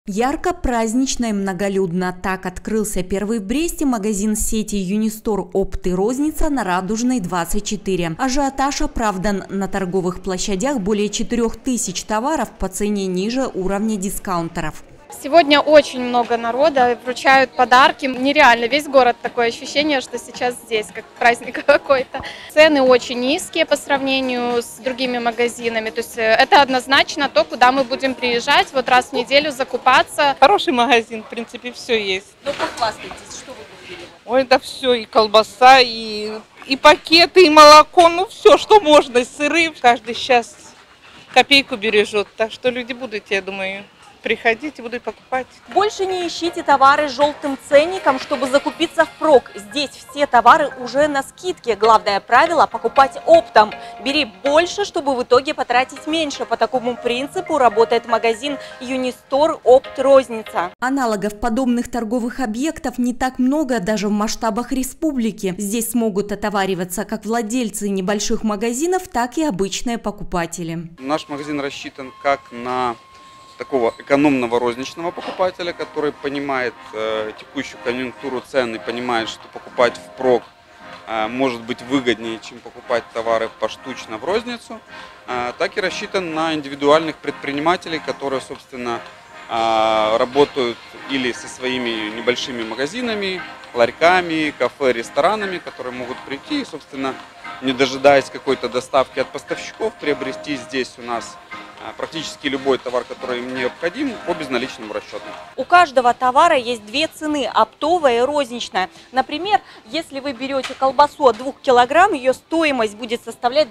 Ярко, празднично и многолюдно. Так открылся первый в Бресте магазин сети Юнистор Опт и Розница на Радужной, 24. Ажиотаж оправдан. На торговых площадях более 4000 товаров по цене ниже уровня дискаунтеров. Сегодня очень много народа, вручают подарки. Нереально, весь город такое ощущение, что сейчас здесь, как праздник какой-то. Цены очень низкие по сравнению с другими магазинами. То есть это однозначно то, куда мы будем приезжать вот раз в неделю закупаться. Хороший магазин, в принципе, все есть. Ну, похвастайтесь, что вы купили? Ой, да все, и колбаса, и пакеты, и молоко, ну все, что можно, и сыры. Каждый сейчас копейку бережет, так что люди будут, я думаю, приходить и будут покупать. Больше не ищите товары с желтым ценником, чтобы закупиться впрок. Здесь все товары уже на скидке. Главное правило – покупать оптом. Бери больше, чтобы в итоге потратить меньше. По такому принципу работает магазин Юнистор Опт Розница. Аналогов подобных торговых объектов не так много даже в масштабах республики. Здесь смогут отовариваться как владельцы небольших магазинов, так и обычные покупатели. Наш магазин рассчитан как на такого экономного розничного покупателя, который понимает текущую конъюнктуру цен и понимает, что покупать впрок может быть выгоднее, чем покупать товары поштучно в розницу, так и рассчитан на индивидуальных предпринимателей, которые, собственно, работают или со своими небольшими магазинами, ларьками, кафе, ресторанами, которые могут прийти и, собственно, не дожидаясь какой-то доставки от поставщиков, приобрести здесь у нас практически любой товар, который им необходим, по безналичному расчету. У каждого товара есть две цены – оптовая и розничная. Например, если вы берете колбасу от 2 килограмм, ее стоимость будет составлять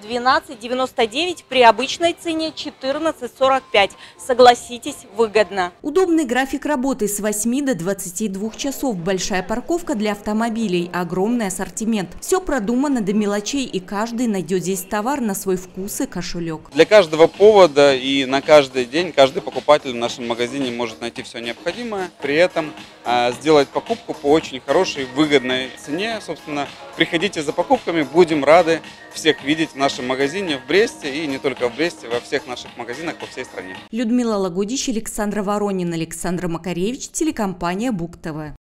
12,99, при обычной цене 14,45. Согласитесь, выгодно. Удобный график работы с 8 до 22 часов, большая парковка для автомобилей, огромный ассортимент. Все продумано до мелочей, и каждый найдет здесь товар на свой вкус и кошелек. Для каждого повода и на каждый день каждый покупатель в нашем магазине может найти все необходимое, при этом сделать покупку по очень хорошей, выгодной цене. Собственно, приходите за покупками, будем рады всех видеть в нашем магазине в Бресте и не только в Бресте, во всех наших магазинах по всей стране. Людмила Лагудич, Александр Воронин, Александр Макаревич, телекомпания Буг ТВ.